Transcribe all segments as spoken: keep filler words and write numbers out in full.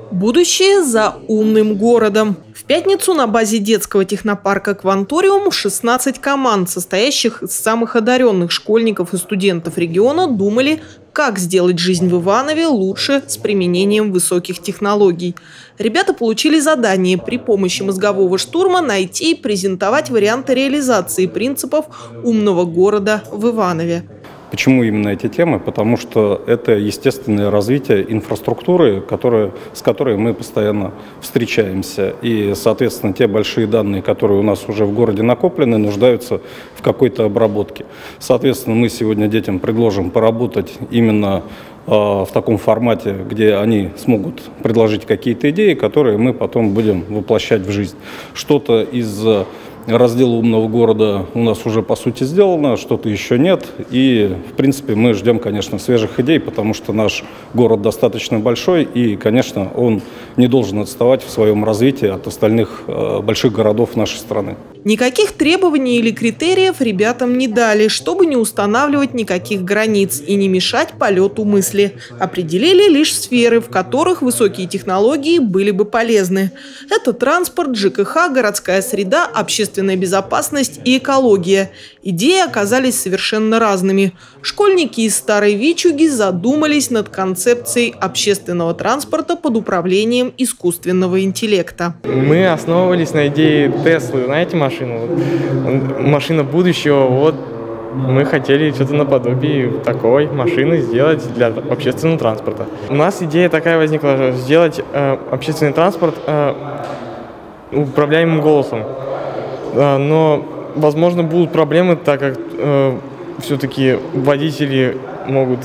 Будущее за умным городом. В пятницу на базе детского технопарка «Кванториум» шестнадцать команд, состоящих из самых одаренных школьников и студентов региона, думали, как сделать жизнь в Иванове лучше с применением высоких технологий. Ребята получили задание при помощи мозгового штурма найти и презентовать варианты реализации принципов умного города в Иванове. Почему именно эти темы? Потому что это естественное развитие инфраструктуры, которая, с которой мы постоянно встречаемся. И, соответственно, те большие данные, которые у нас уже в городе накоплены, нуждаются в какой-то обработке. Соответственно, мы сегодня детям предложим поработать именно э, в таком формате, где они смогут предложить какие-то идеи, которые мы потом будем воплощать в жизнь. Что-то из раздела умного города у нас уже, по сути, сделано, что-то еще нет. И, в принципе, мы ждем, конечно, свежих идей, потому что наш город достаточно большой, и, конечно, он не должен отставать в своем развитии от остальных э, больших городов нашей страны. Никаких требований или критериев ребятам не дали, чтобы не устанавливать никаких границ и не мешать полету мысли. Определили лишь сферы, в которых высокие технологии были бы полезны. Это транспорт, ЖКХ, городская среда, общественная безопасность и экология. Идеи оказались совершенно разными. Школьники из Старой Вичуги задумались над концепцией общественного транспорта под управлением искусственного интеллекта. Мы основывались на идее Теслы, знаете, машину, машина будущего. Вот мы хотели что-то наподобие такой машины сделать для общественного транспорта. У нас идея такая возникла, сделать э, общественный транспорт э, управляемым голосом. Э, но, возможно, будут проблемы, так как э, все-таки водители могут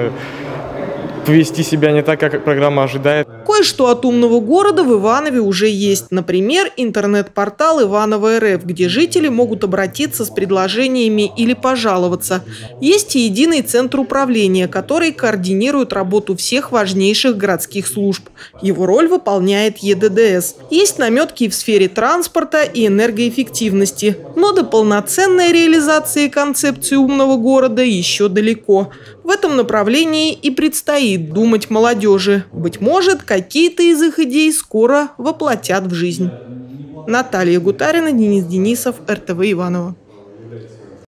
повести себя не так, как программа ожидает. Кое-что от умного города в Иванове уже есть. Например, интернет-портал Иваново точка эр эф, где жители могут обратиться с предложениями или пожаловаться. Есть и единый центр управления, который координирует работу всех важнейших городских служб. Его роль выполняет е дэ дэ эс. Есть наметки в сфере транспорта и энергоэффективности. Но до полноценной реализации концепции умного города еще далеко. В этом направлении и предстоит думать молодежи. Быть может, какие-то из их идей скоро воплотят в жизнь. Наталья Гутарина, Денис Денисов, эр тэ вэ Иваново.